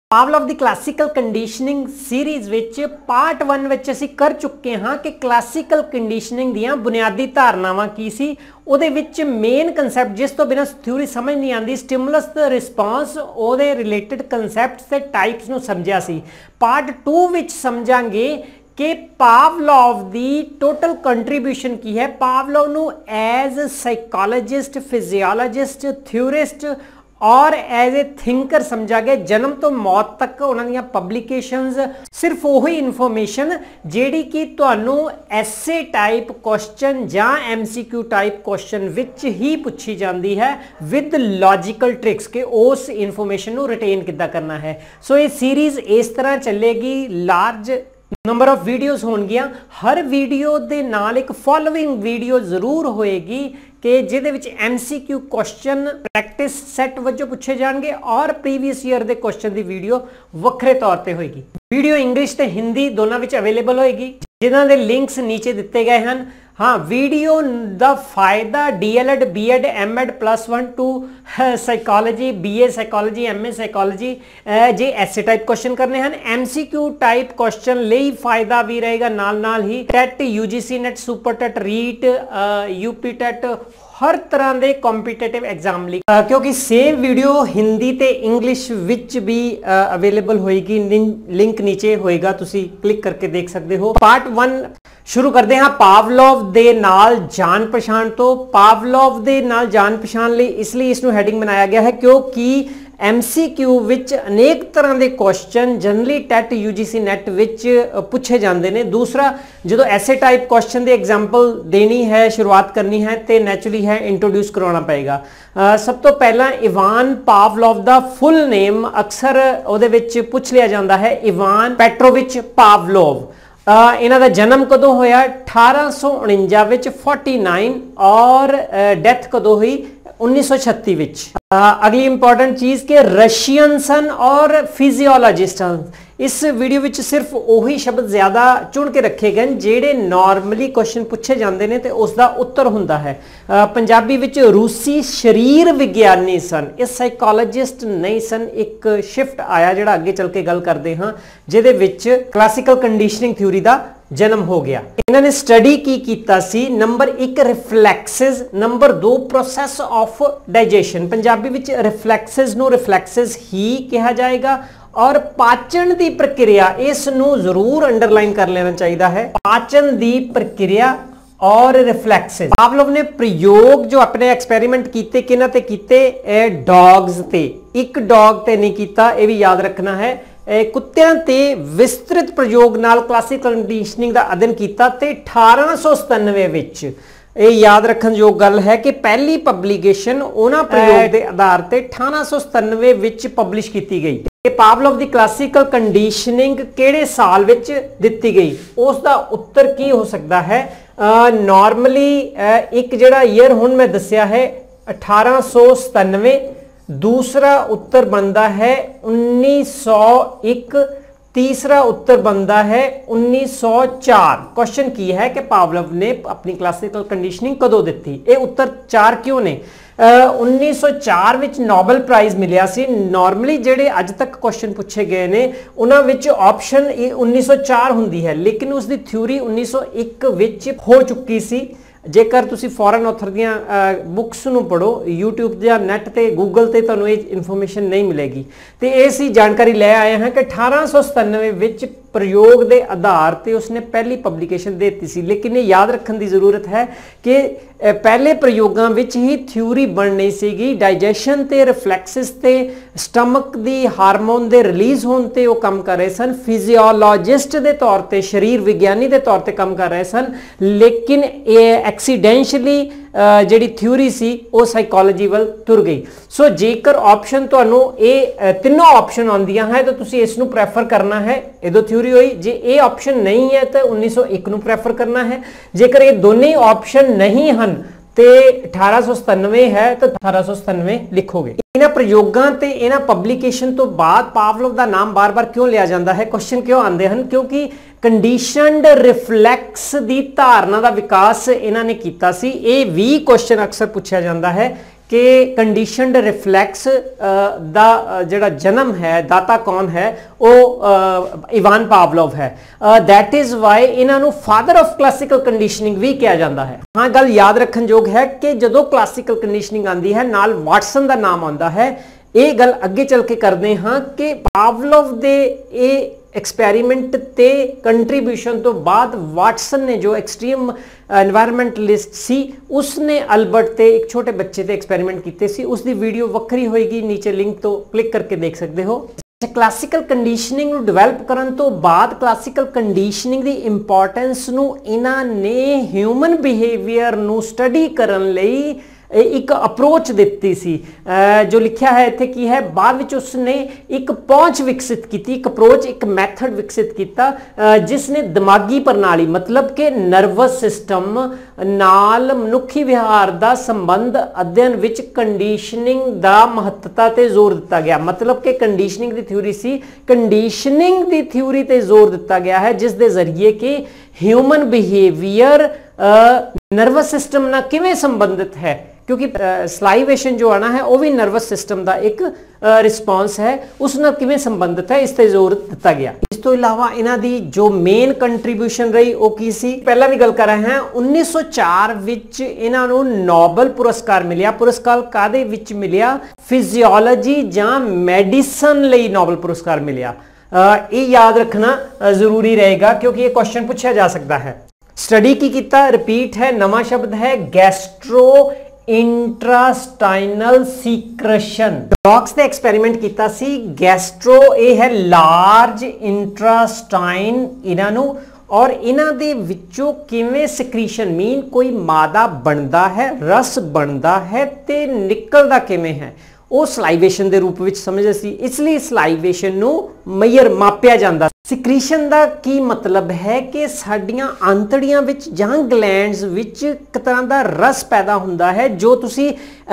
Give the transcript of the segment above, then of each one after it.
Pavlov ਦੀ classical conditioning series ਵਿੱਚ part 1 ਵਿੱਚ ਅਸੀਂ ਕਰ ਚੁੱਕੇ ਹਾਂ ਕਿ ਕਲਾਸੀਕਲ ਕੰਡੀਸ਼ਨਿੰਗ ਦੀਆਂ ਬੁਨਿਆਦੀ ਧਾਰਨਾਵਾਂ ਕੀ ਸੀ। ਉਹਦੇ ਵਿੱਚ ਮੇਨ ਕਨਸੈਪਟ ਜਿਸ ਤੋਂ ਬਿਨਾਂ ਥਿਊਰੀ ਸਮਝ ਨਹੀਂ ਆਉਂਦੀ, ਸਟਿਮੂਲਸ ਤੇ ਰਿਸਪਾਂਸ, ਉਹਦੇ ਰਿਲੇਟਡ ਕਨਸੈਪਟਸ ਤੇ ਟਾਈਪਸ ਨੂੰ ਸਮਝਿਆ ਸੀ। ਪਾਰਟ 2 ਵਿੱਚ ਸਮਝਾਂਗੇ ਕਿ ਪਾਵਲੋਵ ਦੀ ਟੋਟਲ ਕੰਟਰੀਬਿਊਸ਼ਨ ਕੀ ਹੈ। ਪਾਵਲੋਵ ਨੂੰ ਐਜ਼ ਸਾਈਕੋਲੋजिस्ट, फिजियोलॉजिस्ट, ਥਿਊਰਿਸਟ और एज ए थिंकर समझा गया। जन्म तो मौत तक उन्होंने पब्लिकेशंस सिर्फ वही इन्फॉर्मेशन जिहड़ी कि तुहानू एसे टाइप क्वेश्चन या MCQ टाइप क्वेश्चन विच ही पूछी जाती है विद लॉजिकल ट्रिक्स के उस इन्फॉर्मेशन नू रिटेन किद्दां करना है। सो ये सीरीज़ इस तरह चलेगी, लार्ज नंबर ऑफ वीडियोज़ होणगियां। हर वीडियो दे नाल एक फॉलोइंग वीडियो जरूर होएगी कि जिहदे विच MCQ क्वेश्चन प्रैक्टिस सैट वजों पूछे जाएंगे और प्रीवियस ईयर के क्वेश्चन की वीडियो वक्रे तौर पर होएगी। वीडियो इंग्लिश ते हिंदी दोनों विच अवेलेबल होएगी, जिन्हां दे लिंक्स नीचे दिते गए हैं। हाँ, वीडियो का फायदा DLED, BEd, MEd +1 two psychology, BA psychology, MA psychology जे ऐसे टाइप क्वेश्चन करने हैं। MCQ टाइप क्वेश्चन ले फायदा भी रहेगा, नाल ही TET, UGC NET, super TET, REET, UP TET, हर तरह के कॉम्पीटेटिव एग्जाम ਲਈ क्योंकि सेम वीडियो हिंदी ते इंग्लिश विच भी अवेलेबल होएगी। लिंक नीचे होएगा, तुसी क्लिक करके देख सकते हो। पार्ट 1 शुरू करते हैं पावलोव दे नाल जान पछाण तो। पावलोव दे नाल जान पछाण लई इसलिए इसनू हैडिंग बनाया गया है क्योंकि MCQ विच अनेक तरह के question generally TET UGC NET विच पूछे जाते हैं। दूसरा, जो ऐसे टाइप क्वेश्चन की एग्जाम्पल देनी है, शुरुआत करनी है तो नैचुरली है इंट्रोड्यूस करवाना पएगा। सब तो पहला इवान पावलोव का फुल नेम अक्सर उहदे विच पूछ लिया जाता है, इवान पेट्रोविच पावलोव। इन्हां दा जन्म कदों होया? 1849 विच 49 और डेथ कदों हुई? 1936 विच। अगली इंपॉर्टेंट चीज़ के रशियन सन और फिजियोलॉजिस्ट। इस वीडियो विच सिर्फ वही शब्द ज़्यादा चुन के रखे गए जेड़े नॉर्मली क्वेश्चन पूछे जाते हैं तो उसका उत्तर हुंदा है। पंजाबी विच रूसी शरीर विज्ञानी सन, ये साइकोलॉजिस्ट नहीं सन। एक शिफ्ट आया जिहड़ा अगे चल के गल करते हाँ, जिहदे विच क्लासिकल कंडीशनिंग थ्योरी का जन्म हो गया। इन्होंने स्टडी की कीता सी number 1 reflexes, number 2 process of digestion. Punjabi विच रिफ्लैक्सिस नूं रिफ्लैक्सिस ही कहा जाएगा और पाचन की प्रक्रिया इस नूं जरूर अंडरलाइन कर लेना चाहिए है। पाचन की प्रक्रिया और रिफ्लैक्सिस। पावलोव ने प्रयोग जो अपने एक्सपेरिमेंट कीते किन्हां ते कीते? डॉग्स ते। एक डॉग ते नहीं कीता, ये भी याद रखना है। कुत्तियां ते विस्तृत प्रयोग नाल क्लासिकल कंडीशनिंग का अध्ययन किया ते 1897 विच। ये याद रखन योग गल है कि पहली पब्लिकेशन उन्हां प्रयोग के आधार पर 1897 विच पब्लिश की गई। पावलोव दी क्लासिकल कंडीशनिंग किहड़े साल विच दिती गई? उसका उत्तर की हो सकता है? नॉर्मली एक जिहड़ा ईयर हुण मैं दस्सिया है 1897, दूसरा उत्तर बनता है 1901, तीसरा उत्तर बनता है 1904। क्वेश्चन की है कि पावलोव ने अपनी क्लासिकल कंडीशनिंग कदों दी? ये उत्तर 4 क्यों ने? 1904 विच नोबल प्राइज मिलिया सी। नॉर्मली जेडे अज तक क्वेश्चन पूछे गए ने उन्हां विच ऑप्शन 1904 हुंदी है, लेकिन उसकी थ्योरी 1901 विच हो चुकी सी। जेकर तुसी फॉरन ऑथर दियां बुक्स नूं पढ़ो, यूट्यूब या नैट ते गूगल ते तुहानूं ये इन्फॉर्मेशन नहीं मिलेगी। तो ऐसी जानकारी ले आए हैं कि 1897 विच प्रयोग के आधार पर उसने पहली पब्लिकेशन दे दी सी। लेकिन ये याद रखने की जरूरत है कि पहले प्रयोगों विच ही थ्योरी बन नहीं सीगी। डाइजेशन ते रिफ्लैक्सिस ते स्टमक दी हारमोन दे रिलीज होने ते वो काम कर रहे सन, फिजियोलॉजिस्ट के तौर पर, शरीर विज्ञानी के तौर पर काम कर रहे सन। लेकिन एक्सीडेंशली जिहड़ी थ्योरी सी वो साइकोलॉजी वाल तुर गई। सो जेकर ऑप्शन तुहानूं ये तीनों ऑप्शन आउंदियां है तो तुसीं इस नूं प्रैफर करना है, इदों थ्योरी हुई। जे ये ऑप्शन नहीं है तो 1901 नूं प्रैफर करना है। जेकर ये दोनों ही ऑप्शन नहीं हैं तो 1897 है तो 1897 लिखोगे। इन्हां प्रयोगां ते इन्हां पब्लिकेशन तो बाद पावलोव का नाम बार बार क्यों लिया जाता है? क्वेश्चन क्यों आते हैं? क्योंकि कंडीशनड रिफ्लैक्स की धारणा का विकास इन्होंने किया सी। ये भी क्वेश्चन अक्सर पूछा जाता है कि कंडीशनड रिफ्लैक्स दा जिहड़ा जन्म है, दाता कौन है, वो इवान पावलोव है। दैट इज़ वाई इन्हों फादर ऑफ क्लासिकल कंडीशनिंग भी कहा जाता है। हाँ, गल याद रखन योग है कि जो क्लासिकल कंडीशनिंग आती है नाल वाटसन का नाम आता है। ये गल अगे चल के करते हाँ कि पावलोव दे एक्सपैरीमेंट ते कंट्रीब्यूशन तो बाद वाटसन ने जो एक्सट्रीम एनवायरमेंटलिस्ट सी उसने अल्बर्ट ते एक छोटे बच्चे ते एक्सपैरीमेंट किए सी। उसकी वीडियो वक्री होएगी, नीचे लिंक तो क्लिक करके देख सकते हो। क्लासिकल कंडीशनिंग ਨੂੰ ਡਿਵੈਲਪ ਕਰਨ ਤੋਂ ਬਾਅਦ ਕਲਾਸਿਕਲ ਕੰਡੀਸ਼ਨਿੰਗ ਦੀ ਇੰਪੋਰਟੈਂਸ ਨੂੰ ਇਹਨਾਂ ਨੇ ਹਿਊਮਨ ਬਿਹੇਵੀਅਰ ਨੂੰ ਸਟੱਡੀ ਕਰਨ ਲਈ एक अप्रोच दी सी। जो लिखा है इत्थे की है, बाद विच उसने एक पहुंच विकसित की, एक अप्रोच, एक मैथड विकसित किया जिसने दिमागी प्रणाली मतलब कि नर्वस सिस्टम नाल मनुखी विहार का संबंध अध्ययन विच कंडीशनिंग दा महत्ता ते जोर दिता गया। मतलब कि कंडीशनिंग दी थ्योरी सी, कंडीशनिंग दी थ्योरी ते जोर दिता गया है जिस दे जरिए कि ह्यूमन बिहेवियर नर्वस सिस्टम नाल किवें संबंधित है, क्योंकि सलाइवेशन जो आना है वो भी नर्वस सिस्टम का एक रिस्पॉन्स है, उस नाल किवें संबंधित है, इस ते जोर दिता गया। इस तो इलावा इन्हां दी जो मेन कंट्रीब्यूशन रही वो की सी, पहला भी गल कर रहे हैं 1904 विच इन्हां नूं नोबल पुरस्कार मिलिया। पुरस्कार कादे विच मिलिया? फिजियोलॉजी जां मेडिसन लई नोबल पुरस्कार मिलिया। ये याद रखना जरूरी रहेगा क्योंकि ये क्वेश्चन पूछा जा सकता है। स्टडी की किता, रिपीट है, नवा शब्द है गैस्ट्रो इंट्रास्टाइनल सीक्रेशन। डॉग्स ने एक्सपेरिमेंट किया सी। गैस्ट्रो ये है लार्ज इंट्रास्टाइन इन्हों, और इन्हां दे विचों किवें सिक्रीशन मीन कोई मादा बनता है, रस बनता है ते निकलदा किवें है, वो सलाइवेशन के रूप में समझते सी। इसलिए सलाइवेशन नूं मैयर मापिया जाता। सिक्रीशन का की मतलब है कि साडियां आंतड़ियां विच जां ग्लैंड्स विच एक तरह का रस पैदा होता है जो तुसी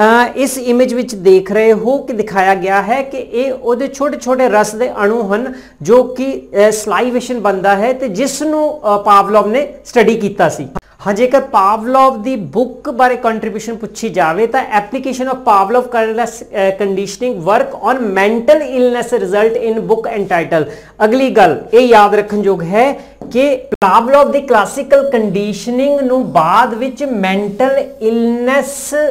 इस इमेज विच देख रहे हो कि दिखाया गया है कि ये उहदे छोटे छोटे रस के अणु हैं जो कि सलाइवेशन बनता है, तो जिसनों पावलोव ने स्टडी किया सी। हाँ, जेकर पावलोव दी बुक बारे कंट्रीब्यूशन पूछी जाए तो application of Pavlov conditioning work on mental illness result in book entitle. अगली गल ये याद रखन योग है कि पावलोव दी क्लासिकल कंडीशनिंग नूं बाद विच मेंटल इलनेस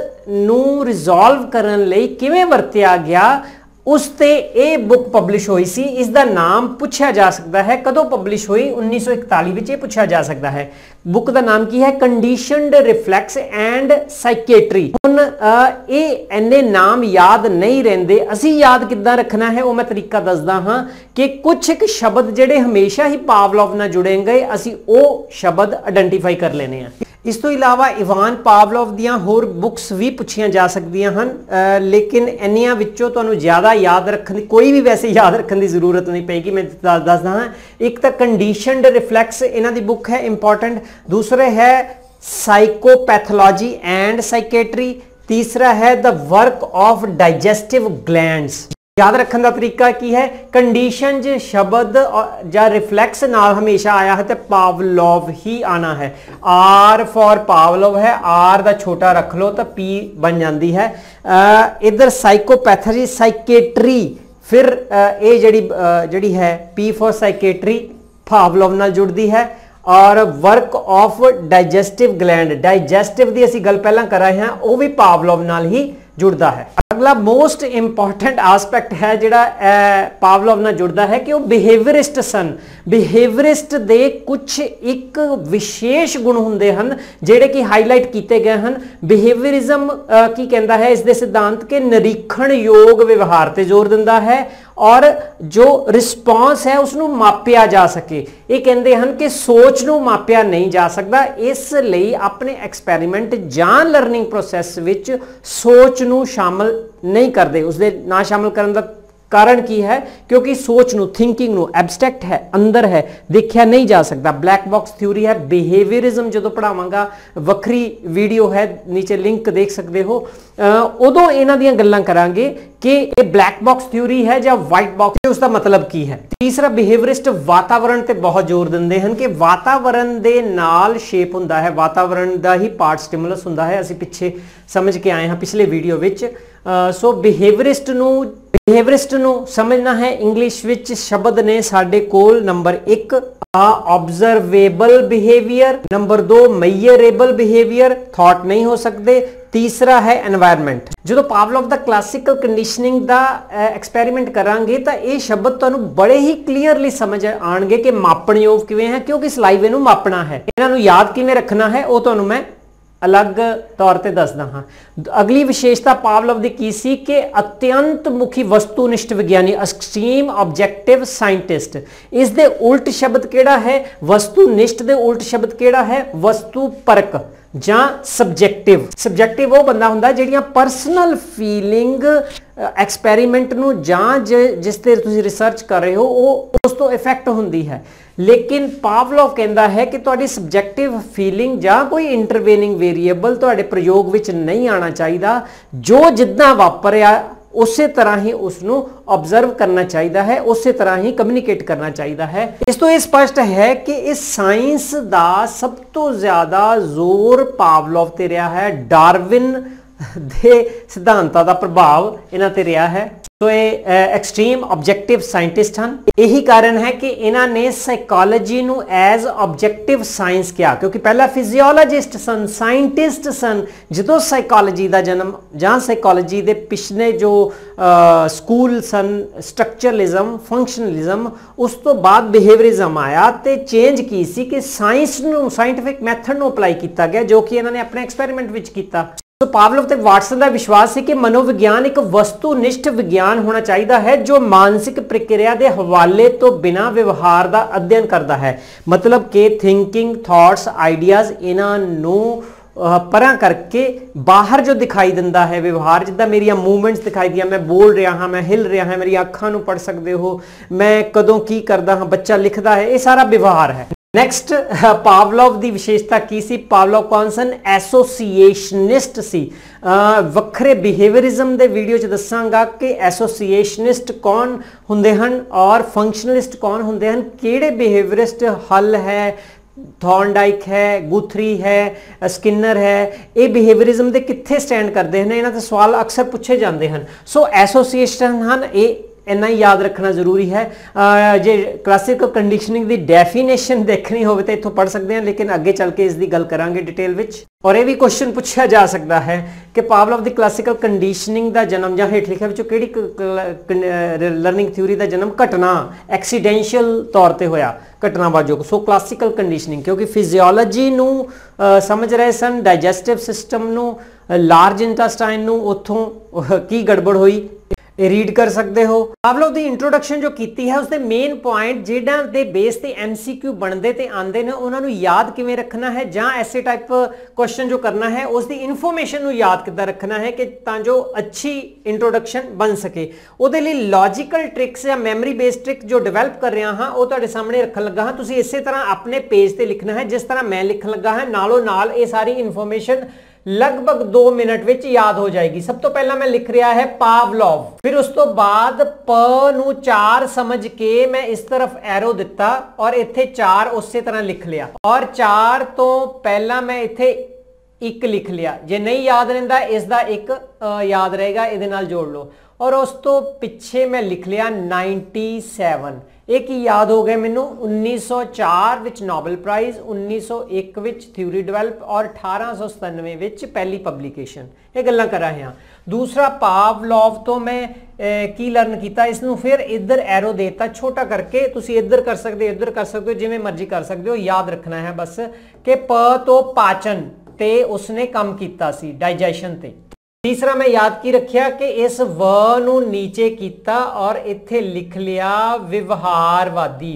नूं रिजॉल्व करन लई किवें वरतिया गया, उसते ये बुक पब्लिश हुई सी। इसका नाम पूछा जा सकता है कदों पब्लिश हुई, 1941 विच ये पूछा जा सकता है। बुक का नाम की है कंडीशनड रिफ्लैक्स एंड साइकेट्री। हुण ये इन्ने नाम याद नहीं रहंदे, असी याद किद्दां रखना है वो मैं तरीका दसदा हाँ कि कुछ एक शब्द जिहड़े हमेशा ही पावलोव नाल जुड़ेंगे असी वो शब्द आइडेंटिफाई कर लेने हैं। इस तो इलावा इवान पावलोव दियां होर बुक्स भी पूछियां जा सकदियां हन, लेकिन इन्नियां विच्चों तुहानूं ज़्यादा याद रखने कोई भी वैसे याद रखने की जरूरत नहीं पेगी। मैं दसदा हाँ, एक तो कंडीशनड रिफ्लैक्स इन्हां दी बुक है इंपॉर्टेंट, दूसरे है साइकोपैथोलॉजी एंड साइकेट्री, तीसरा है the work of digestive glands. याद रखने का तरीका की है, कंडीशन जो शब्द या रिफ्लैक्स नाल हमेशा आया है तो पावलोव ही आना है। आर फॉर पावलोव है, आर का छोटा रख लो तो पी बन जाती है। इधर साइकोपैथोलॉजी साइकेट्री, फिर ये जड़ी है पी फॉर साइकेट्री पावलोव नाल जुड़ती है, और work of digestive gland, digestive की असी गल पहला कर रहे हैं वो भी पावलोव नाल ही जुड़ता है। अगला मोस्ट इंपॉर्टेंट आस्पेक्ट है जिहड़ा पावलोव नाल जुड़ता है कि वो बिहेवियरिस्ट सन। बिहेवियरिस्ट दे कुछ एक विशेष गुण हुंदे हन जिहड़े कि हाईलाइट किए गए हैं। बिहेवियरिज्म की कहता है, इसके सिद्धांत के निरीक्षण योग व्यवहार ते जोर दिंदा है और जो रिस्पॉन्स है उसनूं मापिया जा सके। ये कहते हैं कि सोच नूं मापिया नहीं जा सकता, इसलिए अपने एक्सपैरीमेंट जां लर्निंग प्रोसैस विच सोच नूं शामिल नहीं करते। उसदे ना शामिल करन दा कारण की है क्योंकि सोच नू, थिंकिंग नू एब्सट्रैक्ट है, अंदर है, देखा नहीं जा सकता। ब्लैक बॉक्स थ्योरी है। बिहेवियरिज्म जो पढ़ावांगा, वक्री वीडियो है, नीचे लिंक देख सकते हो, उदों इन्हां दियां गल्लां करांगे कि ये ब्लैक बॉक्स थ्योरी है या वाइट बॉक्स, उसका मतलब की है। तीसरा, बिहेवियरिस्ट वातावरण ते बहुत जोर दिंदे हन कि वातावरण दे नाल शेप हुंदा है, वातावरण दा ही पार्ट स्टिमुलस हुंदा है। असीं पिछे समझ के आए हां पिछले वीडियो विच। सो बिहेवियरिस्ट नू समझना है। इंग्लिश विच शब्द ने साडे कोल number 1 observable behaviour, number 2 measurable behaviour, thought नहीं हो सकते, तीसरा है एनवायरमेंट। जो पावलोव दा क्लासिकल कंडीशनिंग दा एक्सपेरिमेंट करांगे तो ये शब्द तुहानू बड़े ही क्लीयरली समझ आएंगे कि मापणयोग किवें है, क्योंकि सलाइवे नू मापना है। इन्हां नू याद किवें रखना है वो तुहानू मैं अलग तौर पर दसदा हाँ। अगली विशेषता पावलोव दी की सी कि अत्यंत मुखी वस्तुनिष्ठ विज्ञानी, एक्सट्रीम ऑब्जेक्टिव साइंटिस्ट। इस दे उल्ट शब्द केड़ा है? वस्तुनिष्ठ दे उल्ट शब्द केड़ा है? वस्तुपरक ਜਾਂ ਸਬਜੈਕਟਿਵ ਉਹ ਬੰਦਾ ਹੁੰਦਾ ਜਿਹੜੀਆਂ ਪਰਸਨਲ ਫੀਲਿੰਗ ਐਕਸਪੈਰੀਮੈਂਟ ਨੂੰ ਜਾਂ ਜਿਸ ਤੇ ਤੁਸੀਂ ਰਿਸਰਚ ਕਰ ਰਹੇ ਹੋ ਉਹ ਉਸ ਤੋਂ ਇਫੈਕਟ ਹੁੰਦੀ ਹੈ। ਲੇਕਿਨ ਪਾਵਲੋਵ ਕਹਿੰਦਾ ਹੈ ਕਿ ਤੁਹਾਡੀ ਸਬਜੈਕਟਿਵ ਫੀਲਿੰਗ ਜਾਂ ਕੋਈ ਇੰਟਰਵੇਨਿੰਗ ਵੇਰੀਏਬਲ ਤੁਹਾਡੇ ਪ੍ਰਯੋਗ ਵਿੱਚ ਨਹੀਂ ਆਉਣਾ ਚਾਹੀਦਾ। ਜੋ ਜਿੱਦਾਂ ਵਾਪਰਿਆ ਉਸੇ ਤਰ੍ਹਾਂ ਹੀ ਉਸ ਨੂੰ ऑब्जर्व करना चाहिए है, उस तरह ही कम्युनिकेट करना चाहिए है। इस तो यह स्पष्ट है कि इस साइंस का सब तो ज्यादा जोर पावलोव ते रहा है। डार्विन दे सिद्धांतां दा प्रभाव इन्हां ते रहा है। तो ये एक्सट्रीम ऑब्जेक्टिव साइंटिस्ट हैं। यही कारण है कि इन्होंने साइकोलॉजी नू एज ऑब्जेक्टिव साइंस किया, क्योंकि पहला फिजियोलॉजिस्ट सन, साइंटिस्ट सन। जो साइकोलॉजी का जन्म जहाँ साइकोलॉजी के पिछले जो स्कूल सन, स्ट्रक्चरलिज्म, फंक्शनलिज्म, उस तो बाद बिहेवियरिज्म आया तो चेंज की सी कि साइंस नू, साइंटिफिक मैथड नू अप्लाई किया गया, जो कि इन्होंने अपने एक्सपेरिमेंट विच किया। तो पावलोव ते वाटसन का विश्वास है कि मनोविज्ञान एक वस्तुनिष्ठ विज्ञान होना चाहिए है जो मानसिक प्रक्रिया के हवाले तो बिना व्यवहार का अध्ययन करता है। मतलब कि थिंकिंग, थॉट्स, आइडियाज इन्हों परा करके बाहर जो दिखाई दिंदा है व्यवहार, जिदा मेरी मूवमेंट्स दिखाई दिया, मैं बोल रहा हाँ, मैं हिल रहा हाँ, मेरी अखां नूं पढ़ सकते हो, मैं कदों की करदा हाँ, बच्चा लिखता है, ये सारा व्यवहार है। नैक्सट पावलोव की विशेषता की सी? पावलोव कौन सन? एसोसीएशनिस्ट सी। वक्रे बिहेवियरिज्म के वीडियो च दसांगा कि एसोसीएशनिस्ट कौन हुंदे हन और फंक्शनलिस्ट कौन हुंदे हन। किहड़े बिहेवियरिस्ट? हल है, थॉर्नडाइक है, गुथरी है, स्किनर है। ये बिहेवियरिज्म के कित्थे स्टैंड करते हैं? इन्हां ते सवाल अक्सर पूछे जाते हैं। सो एसोसीएशन हैं, ये इन्ना ही याद रखना जरूरी है। जे क्लासिकल कंडीशनिंग की डेफिनेशन देखनी हो तो इत्थों पढ़ सकते हैं, लेकिन अगे चल के इसकी गल करांगे डिटेल विच। और यह भी क्वेश्चन पूछा जा सकता है कि पावलोव की क्लासिकल कंडीशनिंग का जन्म या हेठ लिखा किहड़ी लर्निंग थ्योरी का जन्म घटना एक्सीडेंशियल तौर पर होया, घटना वाजोग। सो क्लासिकल कंडीशनिंग, क्योंकि फिजियोलॉजी नू समझ रहे सन, डाइजेस्टिव सिस्टम नू, लार्ज इंटेस्टाइन नू उत्थों की गड़बड़ हुई रीड कर सकते हो। पावलोव की इंट्रोडक्शन जो की है उसके मेन पॉइंट जिहड़ां दे बेस ते MCQ बनते ते आंदे ने उन्होंने याद किवें रखना है, जां ऐसे टाइप क्वेश्चन जो करना है उसकी इन्फॉर्मेशन नूं याद किद्दां रखना है कि तां जो अच्छी इंट्रोडक्शन बन सके। उहदे लई लॉजिकल ट्रिक्स या मैमरी बेस्ड ट्रिक जो डिवेलप कर रहा हाँ वो तुहाडे सामने रखन लगा हाँ। तुसीं इसे तरह अपने पेज ते लिखना है जिस तरह मैं लिखन लगा है, नालों नाल ये सारी इन्फॉर्मेशन लगभग 2 मिनट विच याद हो जाएगी। सब तो पहला मैं लिख रहा है पावलोव, फिर उस तो बाद प नू 4 समझ के मैं इस तरफ एरो दिता और इत्थे 4 उस तरह लिख लिया, और 4 तो पहला मैं इत्थे 1 लिख लिया। जे नहीं याद रहिंदा इसका 1 याद रहेगा, इहदे नाल जोड़ लो। और उस तो पिछे मैं लिख लिया 97। एक ही याद हो गए मैनू 1904 विच नोबल प्राइज, 1901 विच थ्योरी डेवलप और 1897 विच पहली पब्लिकेशन। ये गल्लां कर रहे हैं। दूसरा पावलोव तो मैं की लर्न किया, इसनूं फिर इधर एरो देता छोटा करके, तुसी इधर कर सकते हो, इधर कर सकते हो, जिवें मर्जी कर सकते हो। याद रखना है बस कि प तो पाचन ते उसने काम किया सी, डाइजेशन ते। तीसरा मैं याद की रखिया कि इस व नू नीचे किया और इत्थे लिख लिया व्यवहारवादी।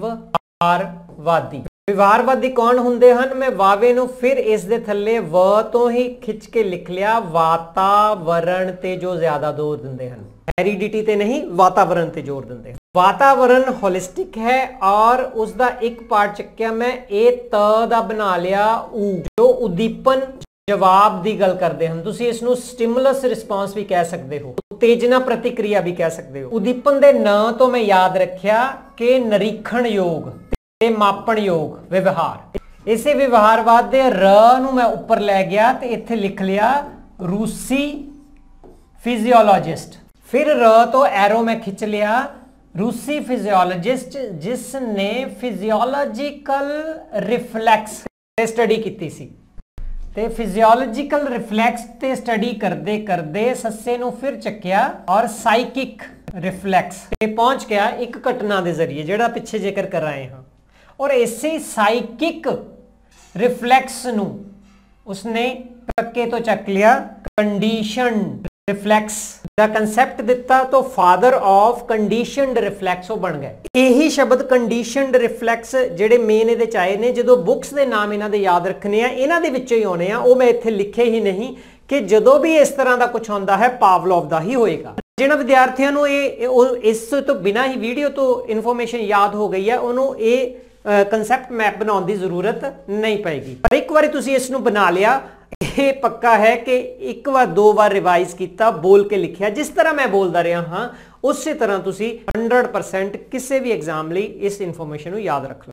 व्यवहारवादी कौन हुंदे हन? मैं वावे नू फिर इस दे थल्ले व तो ही खिंच के लिख लिया वातावरण ते जो ज्यादा जोर दिंदे हन। ਹੈਰੀਡਿਟੀ ਤੇ नहीं वातावरण ਤੇ जोर ਦਿੰਦੇ। वातावरण होलिस्टिक है और उसका एक पार्ट ਚੱਕਿਆ मैं ए त ਦਾ ਬਣਾ ਲਿਆ ਊ जो उद्दीपन जवाब की गल करते हैं। तुसी इसनू स्टिमुलस रिस्पॉन्स भी कह सकते हो, उत्तेजना प्रतिक्रिया भी कह सकते हो। उद्दीपन के नाम तो मैं याद रखिया कि निरीक्षण योग ते मापन योग व्यवहार। इसे व्यवहारवाद के र नू मैं उपर लै गया तो इत्थे लिख लिया रूसी फिजियोलॉजिस्ट। फिर र तो एरो मैं खिंच लिया रूसी फिजियोलॉजिस्ट जिसने फिजियोलॉजिकल रिफ्लैक्स स्टडी की सी। ते फिजियोलॉजिकल रिफ्लैक्स ते स्टडी करते करते सस्से नू फिर चक्या और साइकिक रिफ्लैक्स ते पहुंच गया एक घटना के जरिए जिहड़ा पिछे जिक्र कर रहे हैं। और इसे साइकिक रिफ्लैक्स नू उसने टक्के तो चक लिया कंडीशनड रिफ्लैक्स का कंसैप्ट दिता तो फादर ऑफ कंडीशनड रिफ्लैक्स वो बन गए। यही शब्द कंडीशनड रिफ्लैक्स जेडे मेन इहदे च आए ने जो बुक्स के नाम इन्हां दे याद रखने आ इन्हां दे विचों ही आने आ। वो मैं इत्थे लिखे ही नहीं कि जदों भी इस तरह का कुछ आंदा है पावलोव दा ही होएगा। जिन्हां विद्यार्थियों नूं इस तो बिना ही वीडियो तो इन्फॉर्मेशन याद हो गई है उन्होंने ये कंसैप्ट मैप बनाने की जरूरत नहीं पेगी। पर एक बार तुसीं इस नूं बना लिया ये पक्का है कि एक बार दो बार रिवाइज किया बोल के लिखिया जिस तरह मैं बोलता रहा हाँ उस तरह तुसी 100% किसी भी एग्जाम लिए इस इन्फॉर्मेशन को याद रख लो।